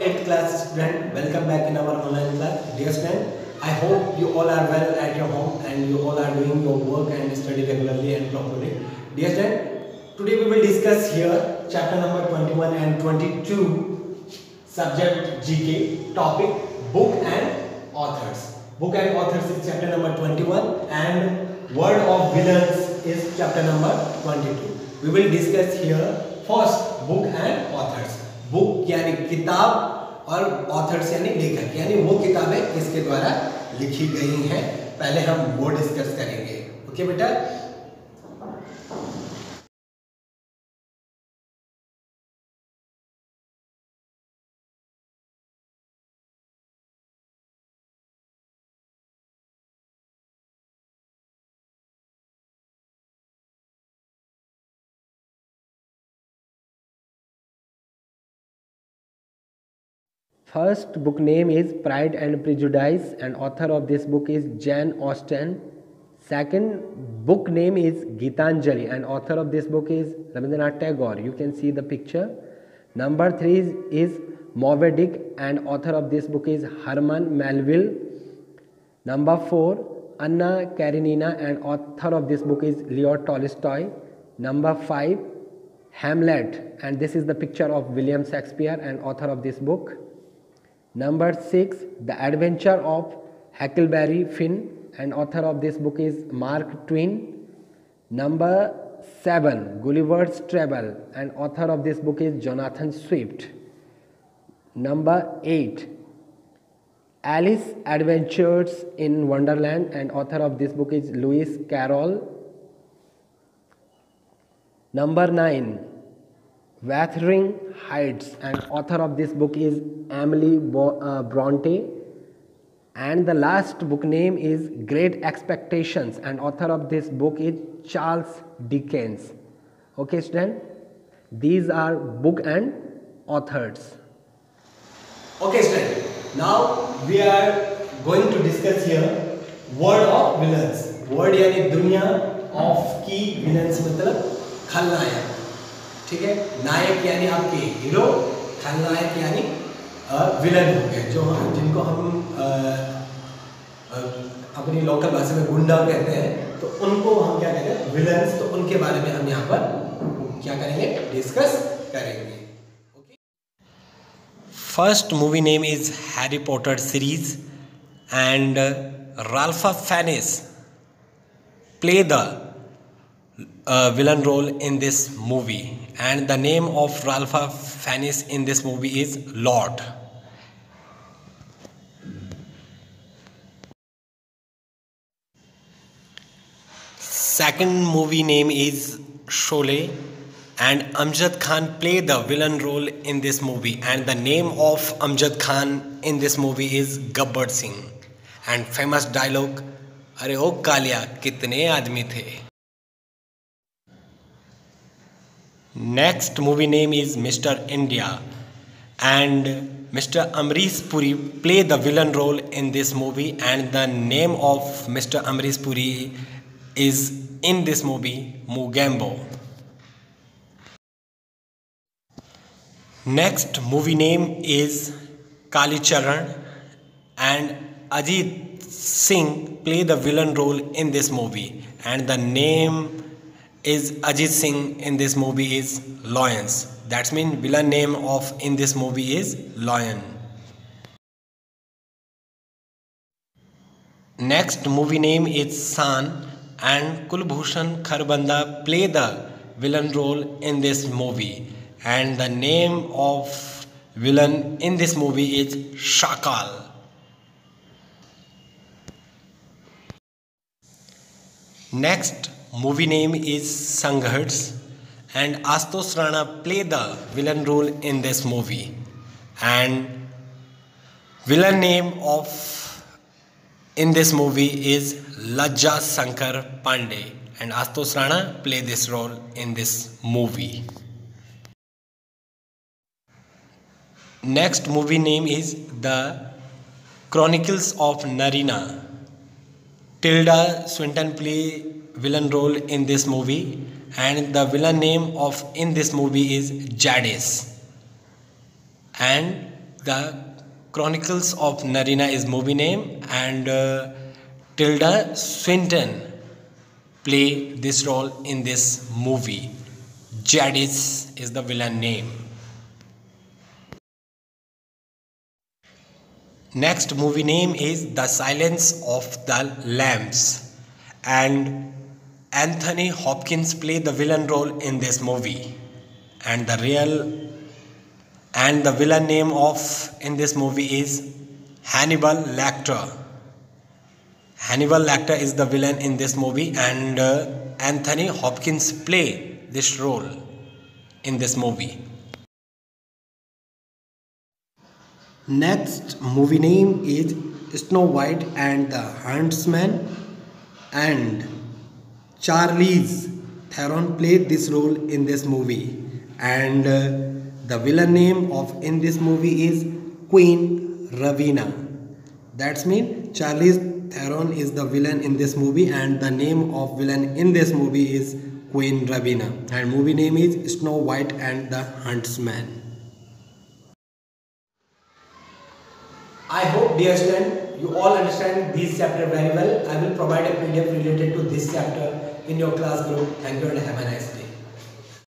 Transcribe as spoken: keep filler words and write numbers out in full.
eighth class student, welcome back in our online class. Dear student, I hope you all are well at your home and you all are doing your work and study regularly and properly. Dear student, today we will discuss here chapter number twenty-one and twenty-two, subject G K, topic book and authors. Book and authors is chapter number twenty-one and word of villains is chapter number twenty-two. We will discuss here first book and authors. Book यानी किताब और authors यानी लेखक, यानी वो किताबें किसके द्वारा लिखी गई हैं, पहले हम वो डिस्कस करेंगे. ओके बेटा. First book name is Pride and Prejudice and author of this book is Jane Austen. Second book name is Gitanjali and author of this book is Rabindranath Tagore. You can see the picture. Number three is, is Moby Dick and author of this book is Herman Melville. Number four, Anna Karenina and author of this book is Leo Tolstoy. Number five, Hamlet and this is the picture of William Shakespeare and author of this book. Number six, The Adventure of Huckleberry Finn and author of this book is Mark Twain. Number seven, Gulliver's Travel and author of this book is Jonathan Swift. Number eight, Alice Adventures in Wonderland and author of this book is Lewis Carroll. Number nine, Wuthering Heights and author of this book is Emily Bronte. And the last book name is Great Expectations and author of this book is Charles Dickens. Okay student, these are book and authors. Okay student, now we are going to discuss here word of villains. Word यानी दुनिया, of की villains मतलब खलनायक. ठीक है, नायक यानी आपके hero, खलनायक यानी विलन हो गए, जो जिनको हम आ, आ, अपनी लोकल भाषा में गुंडा कहते हैं, तो उनको हम क्या कहते हैं, विलन्स. तो उनके बारे में हम यहाँ पर क्या करेंगे, डिस्कस करेंगे. Okay. First movie name is Harry Potter series and Ralph Fiennes play the Uh, villain role in this movie and the name of Ralph Fiennes in this movie is Lord. Second movie name is Sholay and Amjad Khan play the villain role in this movie and the name of Amjad Khan in this movie is Gabbar Singh and famous dialogue, अरे ओ कालिया कितने आदमी थे. Next movie name is Mister India and Mister Amrish Puri play the villain role in this movie and the name of Mister Amrish Puri is in this movie Mugambo. Next movie name is Kali Charan and Ajit Singh play the villain role in this movie and the name is Ajit Singh in this movie is Lions. That's mean villain name of in this movie is Lion. Next movie name is San and Kulbhushan Kharbanda play the villain role in this movie and the name of villain in this movie is Shakal. Next movie name is Sangharsh and Ashutosh Rana play the villain role in this movie and villain name of in this movie is Lajja Shankar Pandey and Ashutosh Rana play this role in this movie. Next movie name is The Chronicles of Narina. Tilda Swinton play villain role in this movie and the villain name of in this movie is Jadis and The Chronicles of Narina is movie name, and uh, Tilda Swinton play this role in this movie. Jadis is the villain name. Next movie name is The Silence of the Lambs, and Anthony Hopkins played the villain role in this movie, and the real and the villain name of in this movie is Hannibal Lecter. Hannibal Lecter is the villain in this movie, and uh, Anthony Hopkins played this role in this movie. Next movie name is Snow White and the Huntsman, and Charlize Theron played this role in this movie, and uh, the villain name of in this movie is Queen Ravina. That's mean Charlize Theron is the villain in this movie, and the name of villain in this movie is Queen Ravina, and movie name is Snow White and the Huntsman. I hope, dear student, you all understand this chapter very well. I will provide a P D F related to this chapter in your class group. Thank you and have a nice day.